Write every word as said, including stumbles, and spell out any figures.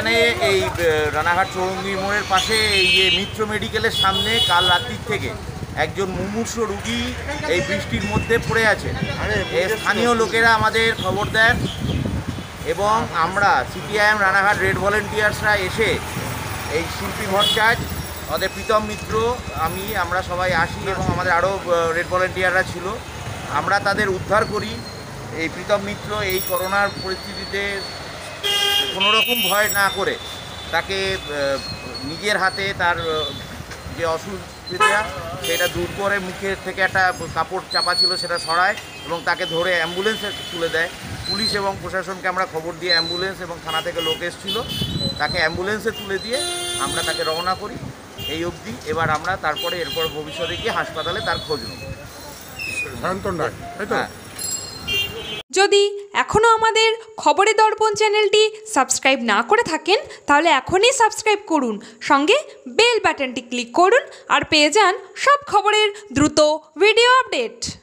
এখানে এই রানাঘাট চৌরঙ্গি মোড়ের পাশে এই যে মিত্র মেডিকেলের সামনে কাল রাত্রির থেকে একজন মুমূর্ষু রুগী এই বৃষ্টির মধ্যে পড়ে আছে। স্থানীয় লোকেরা আমাদের খবর দেন এবং আমরা সিপিআইএম রানাঘাট রেড ভলেন্টিয়ার্সরা এসে এই শিল্পী ভট্টাচার্য, আমাদের প্রীতম মিত্র, আমি আমরা সবাই আসি এবং আমাদের আরও রেড ভলেন্টিয়াররা ছিল। আমরা তাদের উদ্ধার করি। এই প্রীতম মিত্র এই করোনার পরিস্থিতিতে কোনোরকম ভয় না করে তাকে নিজের হাতে তার যে অসুবিধা সেটা দূর করে মুখের থেকে একটা কাপড় চাপা ছিল সেটা সরায় এবং তাকে ধরে অ্যাম্বুলেন্সে তুলে দেয়। পুলিশ এবং প্রশাসনকে আমরা খবর দিয়ে অ্যাম্বুলেন্স এবং থানা থেকে লোক এসেছিল, তাকে অ্যাম্বুলেন্সে তুলে দিয়ে আমরা তাকে রওনা করি এই অবধি। এবার আমরা তারপরে এরপর ভবিষ্যতে গিয়ে হাসপাতালে তার খোঁজ নেব। হ্যাঁ, যদি এখনও আমাদের খবরের দর্পণ চ্যানেলটি সাবস্ক্রাইব না করে থাকেন তাহলে এখনই সাবস্ক্রাইব করুন, সঙ্গে বেল বাটনটি ক্লিক করুন আর পেয়ে যান সব খবরের দ্রুত ভিডিও আপডেট।